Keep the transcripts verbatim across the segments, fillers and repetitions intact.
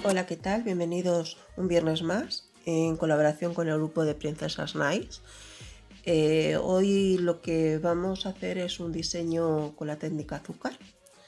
Hola, ¿qué tal? Bienvenidos un viernes más en colaboración con el grupo de Princesas Nice. Eh, hoy lo que vamos a hacer es un diseño con la técnica azúcar.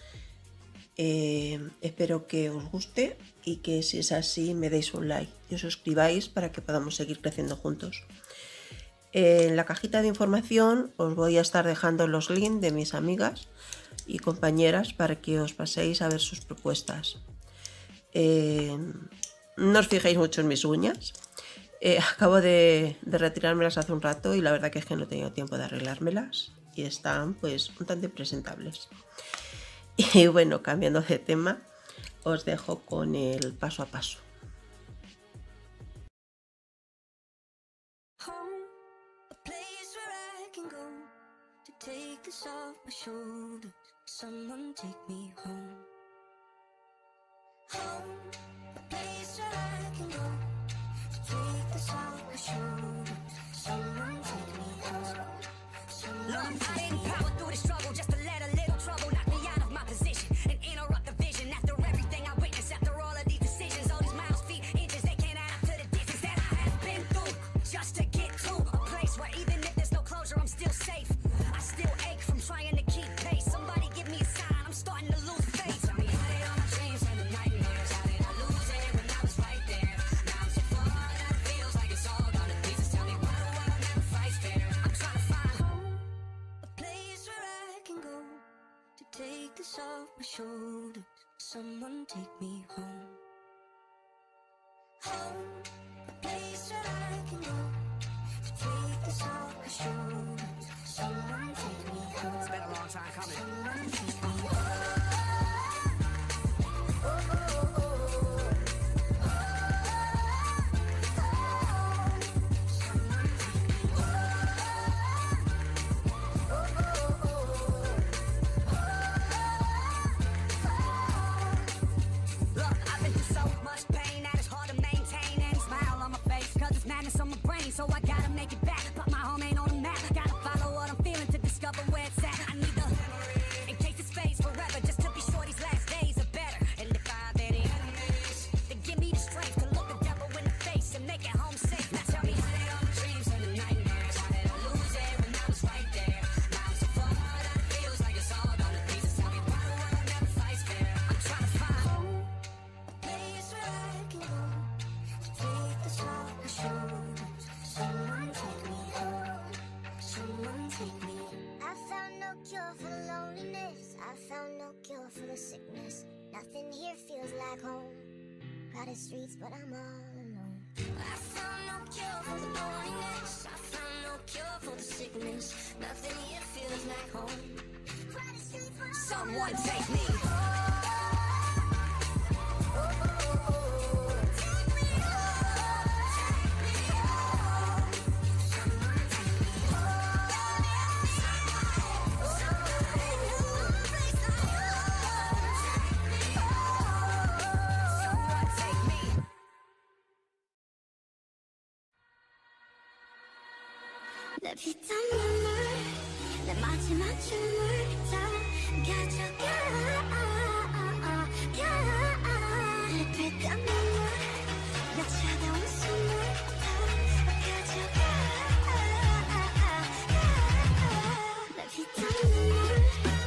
Eh, espero que os guste y que si es así me deis un like y os suscribáis para que podamos seguir creciendo juntos. En la cajita de información os voy a estar dejando los links de mis amigas y compañeras para que os paséis a ver sus propuestas. Eh, no os fijéis mucho en mis uñas. Eh, acabo de, de retirármelas hace un rato y la verdad que es que no he tenido tiempo de arreglármelas y están pues un tanto impresentables. Y bueno, cambiando de tema, os dejo con el paso a paso. Home, a place where I can go to take this off my shoulders. Someone take me home. Someone take me home. Power through the struggle just to let a little trouble knock me out of my position and interrupt the vision. After everything I witnessed, after all of these decisions, all these miles, feet, inches, they can't add up to the distance that I have been through just to get to a place where even if there's no closure, I'm still safe. I still ache from trying to keep pace. Somebody give me a sign, I'm starting to lose faith. Take this off my shoulders. Someone take me home. Home, a place where I can go to take this off my shoulders. Someone take me home. It's been a long time coming. Someone take me home. Oh, oh, oh, oh. So I gotta make it back, but my home ain't on the map. Gotta follow what I'm feeling to discover where it's at. I need the in case it fades forever, just to be sure these last days are better. And if I have any enemies, then give me the strength to look the devil in the face and make it home safe. Now tell me how did all the dreams and the nightmares, how did I lose it when I was right there? Now I'm so far that it feels like it's all gone to pieces. Tell me why the world never fights fair. I'm trying to find home, a place where I can go to take this off my shoulders. Someone take me home, someone take me. I found no cure for the loneliness, I found no cure for the sickness. Nothing here feels like home, crowded streets but I'm all alone. I found no cure for the loneliness, I found no cure for the sickness. Nothing here feels like home, crowded streets but I'm someone take me home. Oh, oh, oh, oh. 내 피땀눈물 내 마지막 춤을 다 가져가 내 피땀눈물 내 차가운 숨을 다 가져가 내 피땀눈물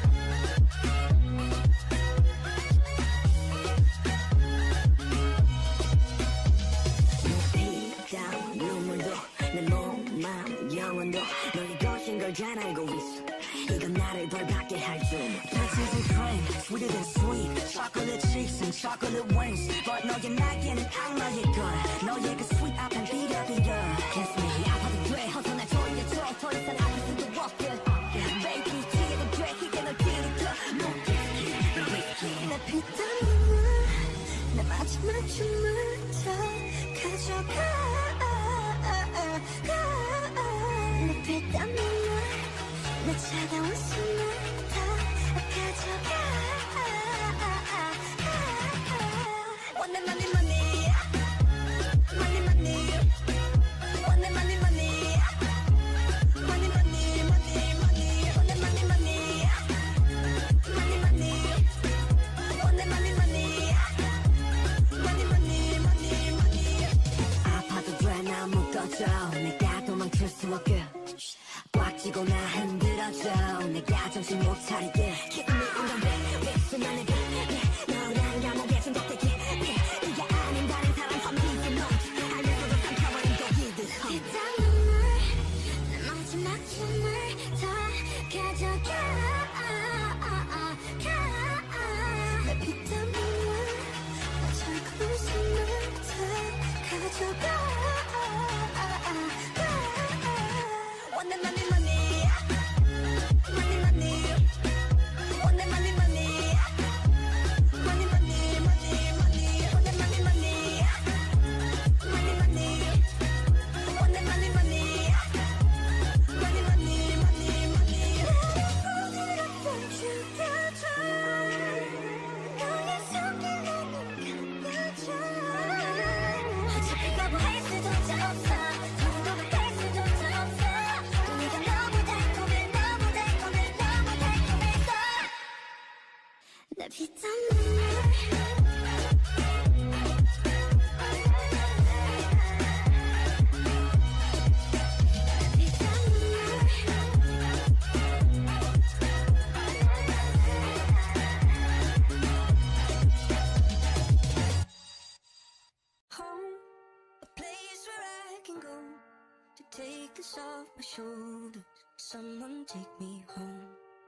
너의 것인 걸 잘 알고 있어 이건 나를 벌받게 할 줄 Peaches and cream, sweeter than sweet Chocolate cheeks and chocolate wings But 너의 날개는 악마의 걸 너의 그 sweet 앞엔 비벼비어 Kiss me, 아파도 돼 어서 날 돌려줘 더 이상 아플 수도 없게 Baby, 지게도 돼 이게 널 들이켜 No whiskey 내 피땀눈물 내 마지막 춤을 다 가져가 내 피땀눈물 내 차가운 숨을 다 가져가 Money, money, money Money, money Money, money, money Money, money, money, money Money, money, money Money, money Money, money, money Money, money 정신 못 차리게 Keep me on the way 윗수만의 빛 너랑 감옥에 중독되게 네가 아닌 다른 사람 선비지 넌 알면서도 삼켜버린 독이들 피땀 눈물 내 마지막 춤을 다 가져가 내 피땀 눈물 어쩔 숨을 다 가져가 Want the money, money Money, money Want the money, money Money, money, money, money Want the money, money Money, money Want the money, money Money, money, money, money 오늘은 멈추겨줘 너의 손길로 눈 감겨줘 어차피 거부할 수조차 없어 두고두고 할 수조차 없어 네가 너무 달콤해 너무 달콤해 너무 달콤해서 내 피땀 눈물 Home, a place where I can go to take this off my shoulders. Someone take me home.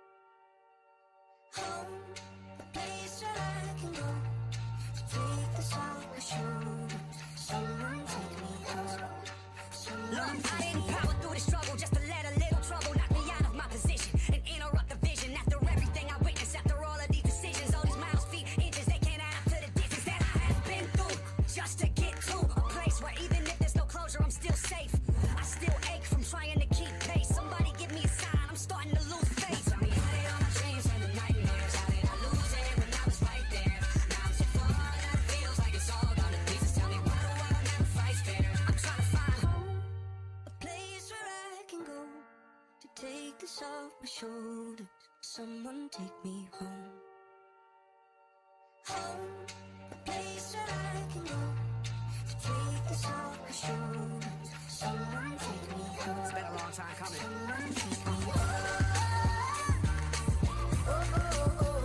Home, a place where I can go to take this off my shoulders. Someone take me home. Someone take me home. I didn't power through the struggle just to let a little trouble knock me out of my position and interrupt the vision. After everything I witnessed, after all of these decisions, all these miles, feet, inches, they can't add up to the distance that I have been through just to get to a place where even if there's no closure, I'm still safe. I still ache from trying to keep pace. Somebody give me a sign, I'm starting to lose faith. Tell me how did all my dreams and the nightmares, how did I lose it when I was right there? Now I'm so far that it feels like it's all gone to pieces. Tell me why do I never fight fair? I'm trying to find home, a place where I can go to take this off my shoulders. Someone take me home. Home, a place where I can go to take this off my shoulders. Someone take me home. It's been a long time coming. Someone take me home. Oh, oh, oh, oh.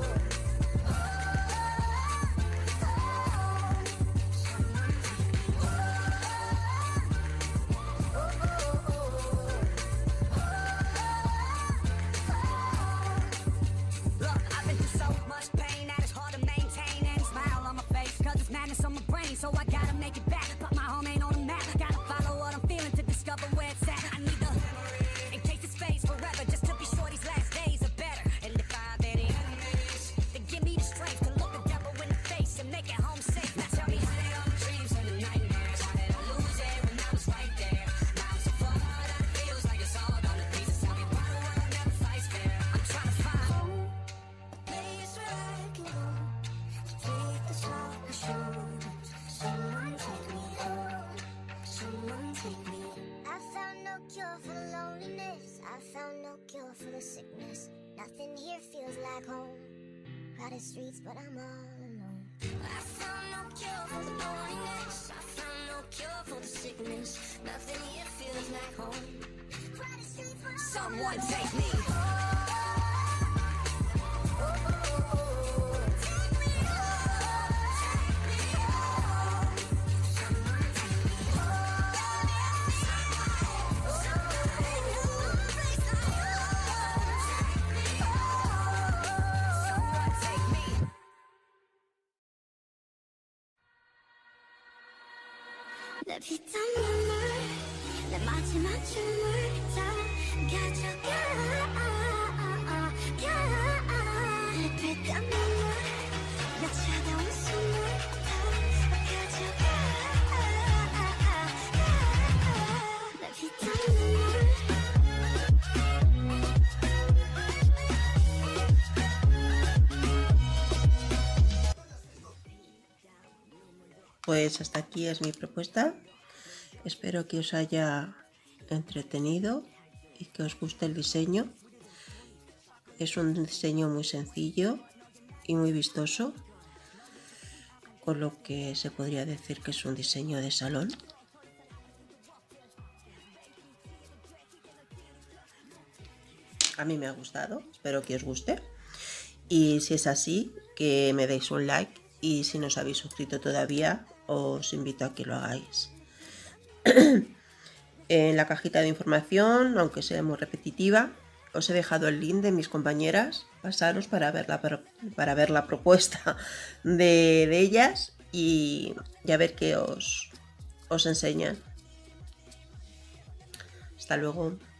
So I gotta make it back, but my home ain't on the map. Gotta follow what I'm feeling to discover where it's at. I need the in case it's fades forever, just to be sure these last days are better. And if I have any enemies, then give me the strength to look the devil in the face and make it home safe. Now tell me how did all my dreams and the nightmares, how did I lose it when I was right there? Now I'm so far that it feels like it's all gone to pieces. Tell me why the world never fights fair? I'm trying to find home, a place where I can go to take this off my shoulders. Someone take me home. Someone take me. I found no cure for the loneliness. I found no cure for the sickness. Nothing here feels like home. Crowded streets, but I'm all alone. I found no cure for the loneliness. I found no cure for the sickness. Nothing here feels like home. Crowded streets, but I'm Someone take me home. Oh, oh, oh, oh. 내 피땀 눈물 내 마지막 춤을 다 가져가 내 피땀 눈물 내 차가운 숨을 다 가져가 내 피땀 눈물 Pues hasta aquí es mi propuesta. Espero que os haya entretenido y que os guste el diseño. Es un diseño muy sencillo y muy vistoso, con lo que se podría decir que es un diseño de salón. A mí me ha gustado, espero que os guste. Y si es así, que me deis un like. Y si no os habéis suscrito todavía, os invito a que lo hagáis. En la cajita de información, aunque sea muy repetitiva, os he dejado el link de mis compañeras. Pasaros para ver la, para ver la propuesta de, de ellas y, y a ver qué os, os enseñan. Hasta luego.